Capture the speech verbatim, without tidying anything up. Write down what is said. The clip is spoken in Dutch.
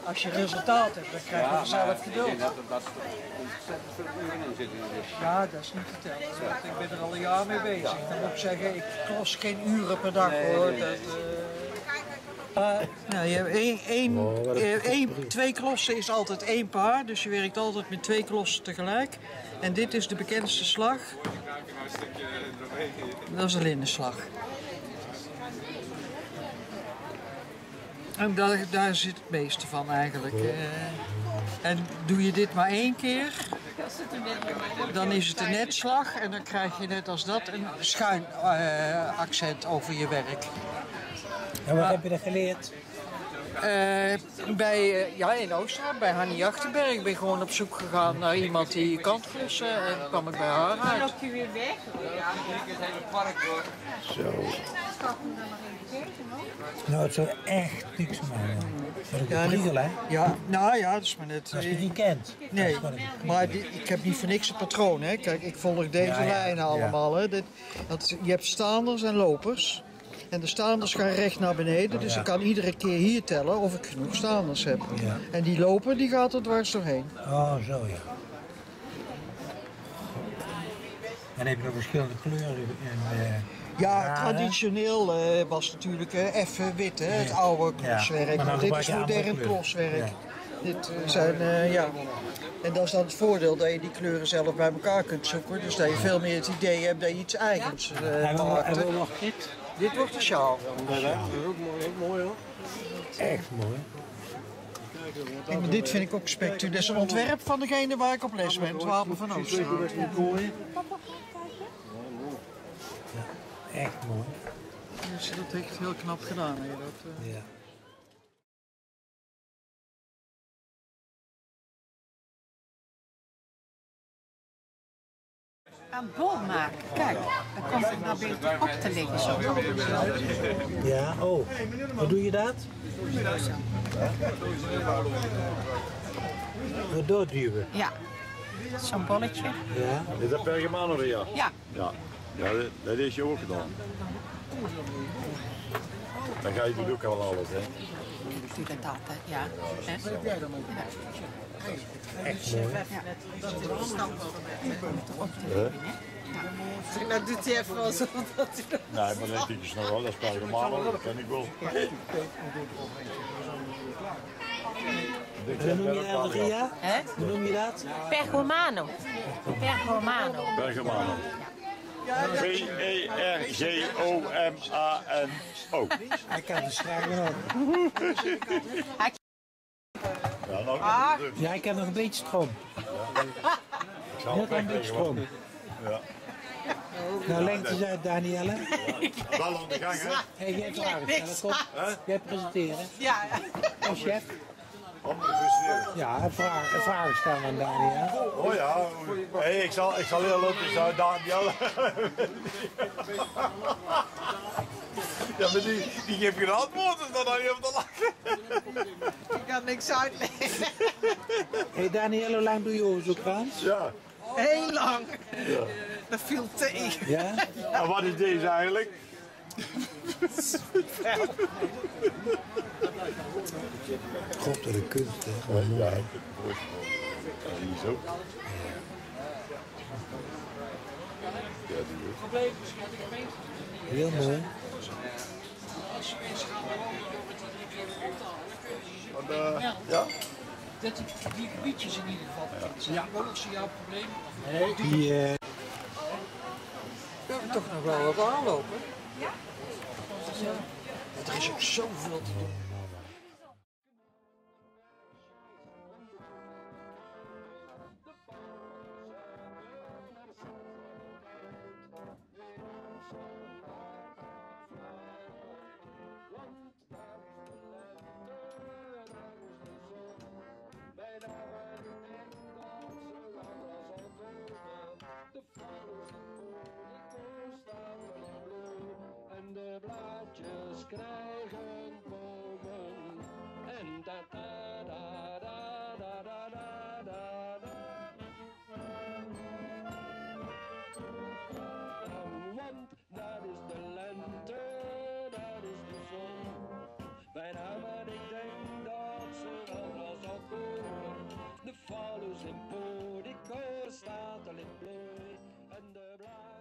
als je resultaat hebt, dan krijg je vanzelf geduld. Ja, dat er ontzettend veel uren in zitten. Dus. Ja, dat is niet te tellen. Want ik ben er al een jaar mee bezig. Dan moet ik zeggen, ik klos geen uren per dag hoor. Dat, uh... uh, nou, je hebt één, één, oh, één, twee klossen is altijd één paar, dus je werkt altijd met twee klossen tegelijk. En dit is de bekendste slag. Dat is de lindenslag. En daar, daar zit het meeste van eigenlijk. Uh, en doe je dit maar één keer, dan is het een netslag en dan krijg je net als dat een schuin uh, accent over je werk. En wat uh, heb je er geleerd? Uh, bij, uh, ja, in Oostenrijk, bij Hannie Jachtenberg. Ik ben gewoon op zoek gegaan naar iemand die kan klussen en dan kwam ik bij haar uit. Dan loop je weer weg. Ja, ik het hele park door. Zo. Nou, het zou echt niks maken. Dat is ook een priegel, hè? Ja, nou ja, dat is maar net... Als je het niet kent. Nee, maar die, ik heb niet voor niks een patroon, hè. Kijk, ik volg deze ja, ja, lijnen allemaal, ja. Hè. Dit, dat, je hebt staanders en lopers. En de staanders gaan recht naar beneden, dus ja. Ik kan iedere keer hier tellen of ik genoeg staanders heb. Ja. En die loper, die gaat er dwars doorheen. Oh, zo ja. En heb je nog verschillende kleuren in... Uh... Ja, ja, traditioneel uh, was natuurlijk uh, even wit, hè, het oude kloswerk. Ja, dit is modern kloswerk. Ja. Dit uh, zijn, uh, ja. En dat is dan het voordeel dat je die kleuren zelf bij elkaar kunt zoeken. Dus dat je veel meer het idee hebt dat je iets eigens uh, en maakt. En we nog dit? Dit wordt de sjaal. Ja, dat is ook mooi, ook mooi hoor. Echt mooi. Kijk, maar dit vind ik ook spectaculair. Dat is een ontwerp van degene waar ik op les ben, het Wapen van Oostenrijk. Echt mooi. Dus dat heeft heel knap gedaan. Hè? Dat, uh... ja. Aan bol maken, kijk, dan komt het nou beter op te liggen zo. Ja, oh, hoe doe je dat? Door doorduwen? Ja, zo'n bolletje. Ja. Is dat Pergamano weer? Ja. Ja. Ja, ja dat, dat is je ook gedaan. Dan ga je natuurlijk ook al alles, hè? Ik doe dat altijd, ja. Ja. Ja. Echt mooi. Ja. Dat is de stand op te leggen, hè? Ja. Nou doet hij even wel zo dat hij... Nee, maar dat denk ik nog wel, dat is Pergamano, dat ken ik wel. Hoe noem je dat, Ria? Hè? Hoe noem je dat? Pergamano. Pergamano. Pergamano. P E R G O M A N O. Hij kan de schrijven ook. Ja, nou, ah. Ja, ik heb nog een beetje stroom. Ja. Net een beetje stroom. Ja. Nou, lengte eens uit, Danielle. Ja. Wel aan de gang, hè? Hé, hey, jij vragen stellen, kom. Jij presenteren. Ja. Als chef. Om te presenteren. Ja, vragen, vragen stellen aan Danielle. Oh ja, hey, ik zal, ik zal heel leuk zijn, Danielle. Ja, maar die, die geeft je een antwoord, dus dan had je hem te lachen. Ik kan niks uitleggen. Hé hey Danielle, hoe lang doe je onderzoekrans? Ja. Heel lang. Ja. Dat viel tegen. Ja? En wat is deze eigenlijk? God, wat een kunst, hè? Ja, ja, ik heb het mooi. Ja, die is ook. Ja, die ook. Heel mooi. Als mensen gaan wonen door het Want, uh, ja? Dat die, die gebiedjes in ieder geval. Ja. Wat is jouw probleem? Nee, die... Uh... We hebben toch nog wel wat aanlopen. Ja? Er is ook zoveel te doen. En de blaadjes krijgen bomen. En da da da da da da da da da. Want dat is de lente, dat is de zon. Bijna wat ik denk dat ze wel water ligt bleu en de blaadjes